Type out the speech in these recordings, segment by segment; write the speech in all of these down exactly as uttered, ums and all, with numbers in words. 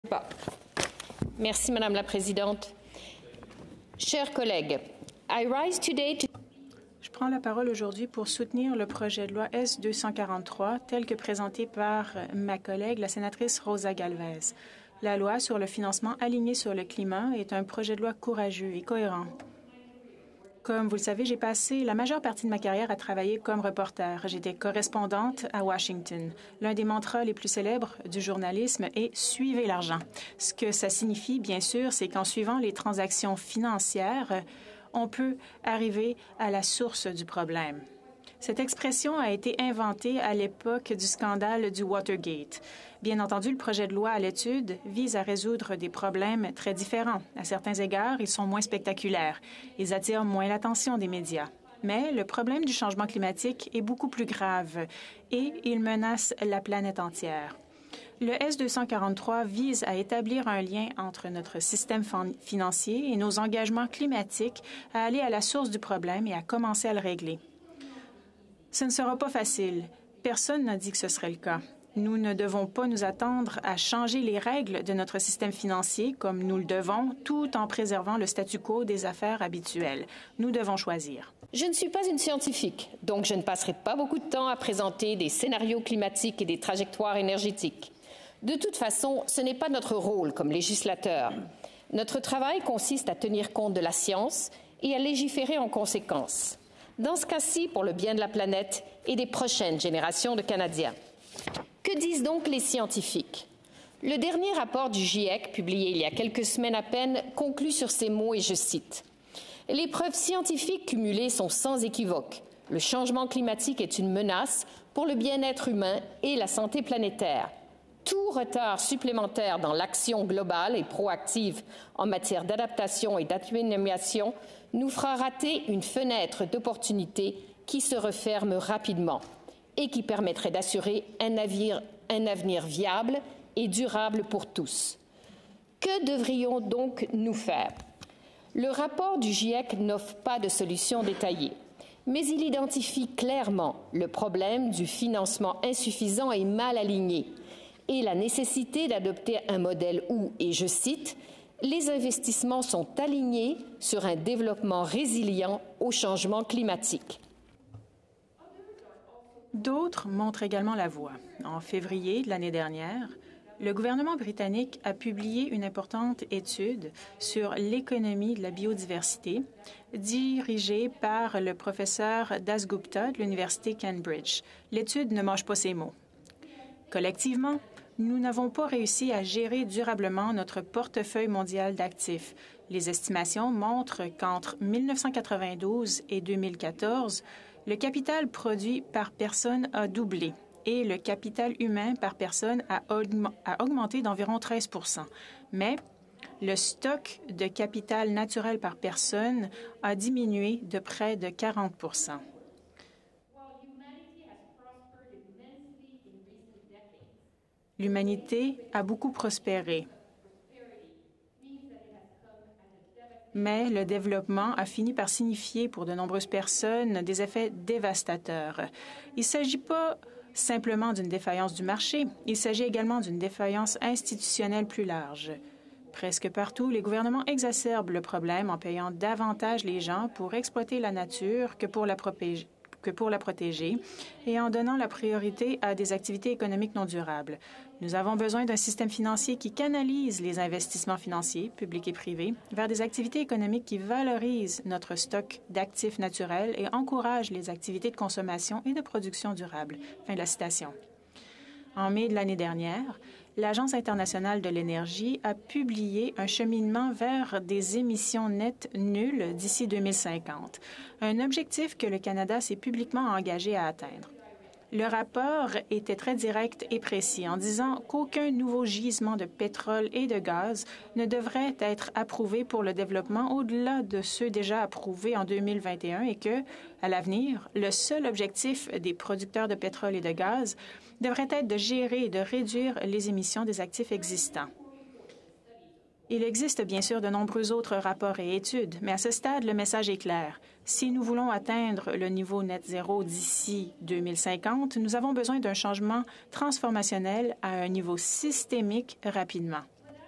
Pas. Merci, Madame la Présidente. Chers collègues, I rise today to... Je prends la parole aujourd'hui pour soutenir le projet de loi S deux cent quarante-trois tel que présenté par ma collègue, la sénatrice Rosa Galvez. La loi sur le financement aligné sur le climat est un projet de loi courageux et cohérent. Comme vous le savez, j'ai passé la majeure partie de ma carrière à travailler comme reporter. J'étais correspondante à Washington. L'un des mantras les plus célèbres du journalisme est « Suivez l'argent ». Ce que ça signifie, bien sûr, c'est qu'en suivant les transactions financières, on peut arriver à la source du problème. Cette expression a été inventée à l'époque du scandale du Watergate. Bien entendu, le projet de loi à l'étude vise à résoudre des problèmes très différents. À certains égards, ils sont moins spectaculaires. Ils attirent moins l'attention des médias. Mais le problème du changement climatique est beaucoup plus grave et il menace la planète entière. Le S deux cent quarante-trois vise à établir un lien entre notre système financier et nos engagements climatiques, à aller à la source du problème et à commencer à le régler. Ce ne sera pas facile. Personne n'a dit que ce serait le cas. Nous ne devons pas nous attendre à changer les règles de notre système financier comme nous le devons, tout en préservant le statu quo des affaires habituelles. Nous devons choisir. Je ne suis pas une scientifique, donc je ne passerai pas beaucoup de temps à présenter des scénarios climatiques et des trajectoires énergétiques. De toute façon, ce n'est pas notre rôle comme législateur. Notre travail consiste à tenir compte de la science et à légiférer en conséquence. Dans ce cas-ci, pour le bien de la planète et des prochaines générations de Canadiens. Que disent donc les scientifiques? Le dernier rapport du GIEC, publié il y a quelques semaines à peine, conclut sur ces mots et je cite. « Les preuves scientifiques cumulées sont sans équivoque. Le changement climatique est une menace pour le bien-être humain et la santé planétaire. Tout retard supplémentaire dans l'action globale et proactive en matière d'adaptation et d'atténuation nous fera rater une fenêtre d'opportunité qui se referme rapidement et qui permettrait d'assurer un, un avenir viable et durable pour tous. Que devrions donc nous faire? Le rapport du GIEC n'offre pas de solution détaillée, mais il identifie clairement le problème du financement insuffisant et mal aligné et la nécessité d'adopter un modèle où, et je cite, « les investissements sont alignés sur un développement résilient au changement climatique ». D'autres montrent également la voie. En février de l'année dernière, le gouvernement britannique a publié une importante étude sur l'économie de la biodiversité, dirigée par le professeur Das Gupta de l'Université Cambridge. L'étude ne mange pas ses mots. Collectivement, nous n'avons pas réussi à gérer durablement notre portefeuille mondial d'actifs. Les estimations montrent qu'entre mille neuf cent quatre-vingt-douze et deux mille quatorze, le capital produit par personne a doublé et le capital humain par personne a, augm- a augmenté d'environ treize pour cent. Mais le stock de capital naturel par personne a diminué de près de quarante pour cent. L'humanité a beaucoup prospéré, mais le développement a fini par signifier pour de nombreuses personnes des effets dévastateurs. Il ne s'agit pas simplement d'une défaillance du marché, il s'agit également d'une défaillance institutionnelle plus large. Presque partout, les gouvernements exacerbent le problème en payant davantage les gens pour exploiter la nature que pour la protéger. que pour la protéger et en donnant la priorité à des activités économiques non durables. Nous avons besoin d'un système financier qui canalise les investissements financiers, publics et privés, vers des activités économiques qui valorisent notre stock d'actifs naturels et encouragent les activités de consommation et de production durable. Fin de la citation. En mai de l'année dernière, l'Agence internationale de l'énergie a publié un cheminement vers des émissions nettes nulles d'ici deux mille cinquante, un objectif que le Canada s'est publiquement engagé à atteindre. Le rapport était très direct et précis en disant qu'aucun nouveau gisement de pétrole et de gaz ne devrait être approuvé pour le développement au-delà de ceux déjà approuvés en deux mille vingt et un et que, à l'avenir, le seul objectif des producteurs de pétrole et de gaz devrait être de gérer et de réduire les émissions des actifs existants. Il existe bien sûr de nombreux autres rapports et études, mais à ce stade, le message est clair. Si nous voulons atteindre le niveau net zéro d'ici deux mille cinquante, nous avons besoin d'un changement transformationnel à un niveau systémique rapidement.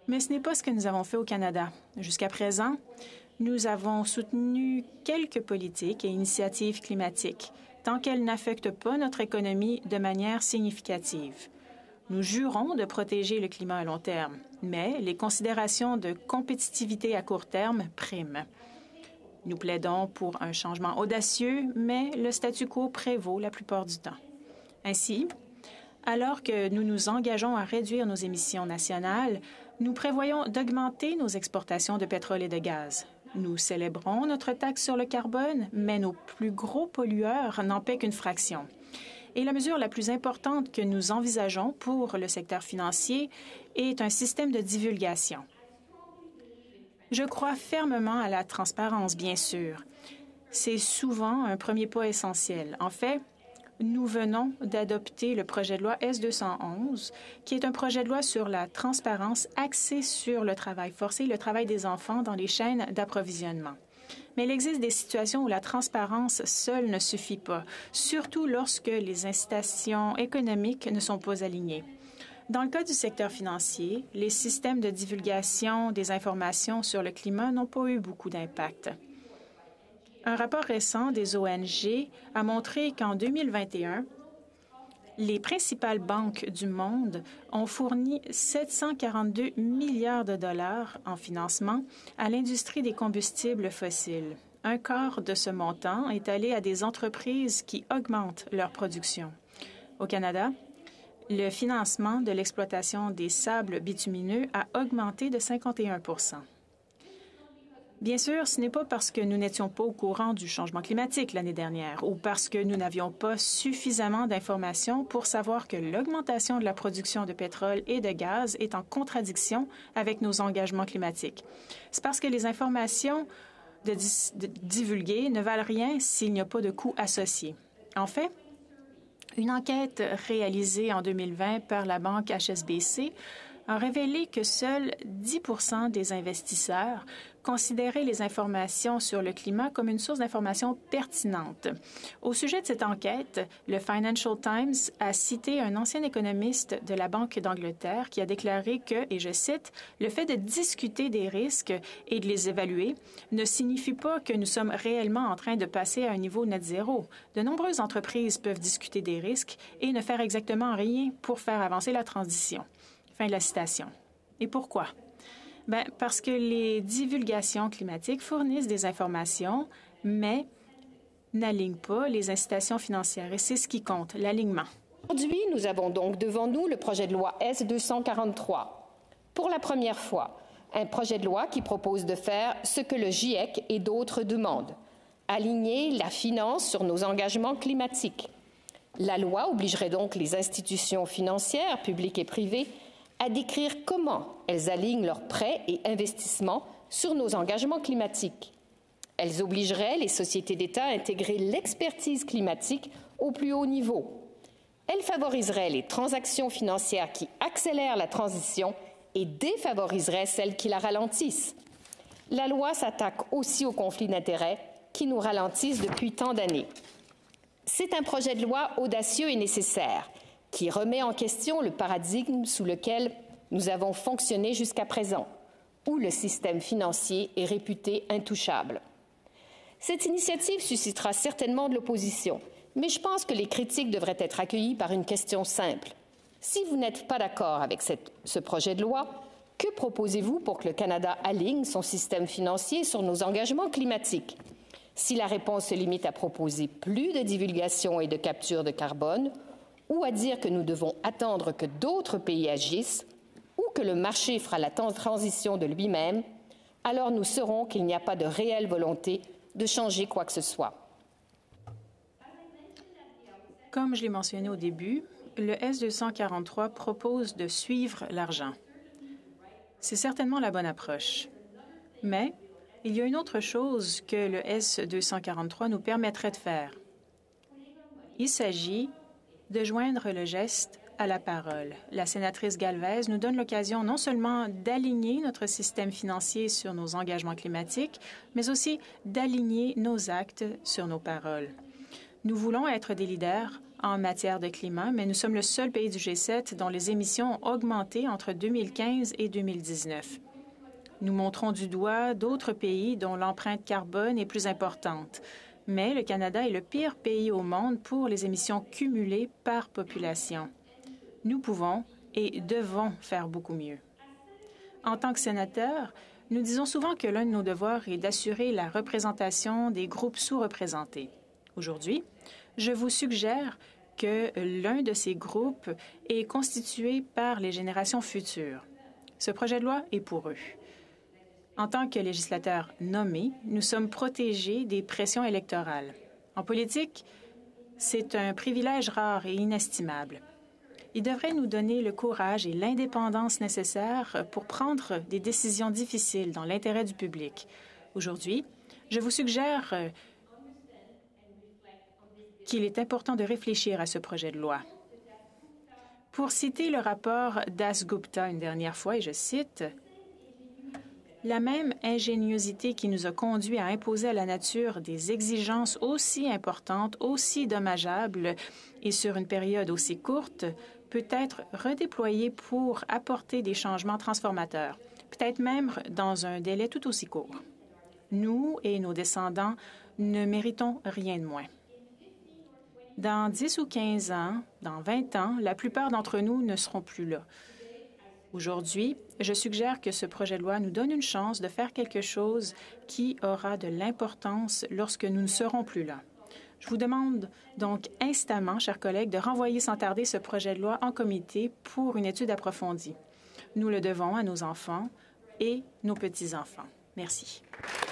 Mais ce n'est pas ce que nous avons fait au Canada. Jusqu'à présent, nous avons soutenu quelques politiques et initiatives climatiques, tant qu'elles n'affectent pas notre économie de manière significative. Nous jurons de protéger le climat à long terme, mais les considérations de compétitivité à court terme priment. Nous plaidons pour un changement audacieux, mais le statu quo prévaut la plupart du temps. Ainsi, alors que nous nous engageons à réduire nos émissions nationales, nous prévoyons d'augmenter nos exportations de pétrole et de gaz. Nous célébrons notre taxe sur le carbone, mais nos plus gros pollueurs n'en paient qu'une fraction. Et la mesure la plus importante que nous envisageons pour le secteur financier est un système de divulgation. Je crois fermement à la transparence, bien sûr. C'est souvent un premier pas essentiel. En fait, nous venons d'adopter le projet de loi S deux cent onze, qui est un projet de loi sur la transparence axé sur le travail forcé et le travail des enfants dans les chaînes d'approvisionnement. Mais il existe des situations où la transparence seule ne suffit pas, surtout lorsque les incitations économiques ne sont pas alignées. Dans le cas du secteur financier, les systèmes de divulgation des informations sur le climat n'ont pas eu beaucoup d'impact. Un rapport récent des O N G a montré qu'en deux mille vingt et un, les principales banques du monde ont fourni sept cent quarante-deux milliards de dollars en financement à l'industrie des combustibles fossiles. Un quart de ce montant est allé à des entreprises qui augmentent leur production. Au Canada, le financement de l'exploitation des sables bitumineux a augmenté de cinquante et un pour cent. Bien sûr, ce n'est pas parce que nous n'étions pas au courant du changement climatique l'année dernière ou parce que nous n'avions pas suffisamment d'informations pour savoir que l'augmentation de la production de pétrole et de gaz est en contradiction avec nos engagements climatiques. C'est parce que les informations de, dis- de divulguées ne valent rien s'il n'y a pas de coût associé. En fait, une enquête réalisée en deux mille vingt par la banque H S B C a révélé que seuls dix pour cent des investisseurs considéraient les informations sur le climat comme une source d'information pertinente. Au sujet de cette enquête, le Financial Times a cité un ancien économiste de la Banque d'Angleterre qui a déclaré que, et je cite, « Le fait de discuter des risques et de les évaluer ne signifie pas que nous sommes réellement en train de passer à un niveau net zéro. De nombreuses entreprises peuvent discuter des risques et ne faire exactement rien pour faire avancer la transition. » Fin de la citation. Et pourquoi? Bien, parce que les divulgations climatiques fournissent des informations, mais n'alignent pas les incitations financières. Et c'est ce qui compte, l'alignement. Aujourd'hui, nous avons donc devant nous le projet de loi S deux cent quarante-trois. Pour la première fois, un projet de loi qui propose de faire ce que le GIEC et d'autres demandent, aligner la finance sur nos engagements climatiques. La loi obligerait donc les institutions financières, publiques et privées, à décrire comment elles alignent leurs prêts et investissements sur nos engagements climatiques. Elles obligeraient les sociétés d'État à intégrer l'expertise climatique au plus haut niveau. Elles favoriseraient les transactions financières qui accélèrent la transition et défavoriseraient celles qui la ralentissent. La loi s'attaque aussi aux conflits d'intérêts qui nous ralentissent depuis tant d'années. C'est un projet de loi audacieux et nécessaire qui remet en question le paradigme sous lequel nous avons fonctionné jusqu'à présent, où le système financier est réputé intouchable. Cette initiative suscitera certainement de l'opposition, mais je pense que les critiques devraient être accueillies par une question simple. Si vous n'êtes pas d'accord avec cette, ce projet de loi, que proposez-vous pour que le Canada aligne son système financier sur nos engagements climatiques? Si la réponse se limite à proposer plus de divulgation et de capture de carbone, ou à dire que nous devons attendre que d'autres pays agissent, ou que le marché fera la transition de lui-même, alors nous saurons qu'il n'y a pas de réelle volonté de changer quoi que ce soit. Comme je l'ai mentionné au début, le S deux cent quarante-trois propose de suivre l'argent. C'est certainement la bonne approche. Mais il y a une autre chose que le S deux cent quarante-trois nous permettrait de faire. Il s'agit de joindre le geste à la parole. La sénatrice Galvez nous donne l'occasion non seulement d'aligner notre système financier sur nos engagements climatiques, mais aussi d'aligner nos actes sur nos paroles. Nous voulons être des leaders en matière de climat, mais nous sommes le seul pays du G sept dont les émissions ont augmenté entre deux mille quinze et deux mille dix-neuf. Nous montrons du doigt d'autres pays dont l'empreinte carbone est plus importante, mais le Canada est le pire pays au monde pour les émissions cumulées par population. Nous pouvons et devons faire beaucoup mieux. En tant que sénateur, nous disons souvent que l'un de nos devoirs est d'assurer la représentation des groupes sous-représentés. Aujourd'hui, je vous suggère que l'un de ces groupes est constitué par les générations futures. Ce projet de loi est pour eux. En tant que législateurs nommés, nous sommes protégés des pressions électorales. En politique, c'est un privilège rare et inestimable. Il devrait nous donner le courage et l'indépendance nécessaires pour prendre des décisions difficiles dans l'intérêt du public. Aujourd'hui, je vous suggère qu'il est important de réfléchir à ce projet de loi. Pour citer le rapport Das Gupta une dernière fois, et je cite, « La même ingéniosité qui nous a conduit à imposer à la nature des exigences aussi importantes, aussi dommageables et sur une période aussi courte, peut être redéployée pour apporter des changements transformateurs, peut-être même dans un délai tout aussi court. Nous et nos descendants ne méritons rien de moins. Dans dix ou quinze ans, dans vingt ans, la plupart d'entre nous ne seront plus là. Aujourd'hui, je suggère que ce projet de loi nous donne une chance de faire quelque chose qui aura de l'importance lorsque nous ne serons plus là. Je vous demande donc instamment, chers collègues, de renvoyer sans tarder ce projet de loi en comité pour une étude approfondie. Nous le devons à nos enfants et nos petits-enfants. Merci.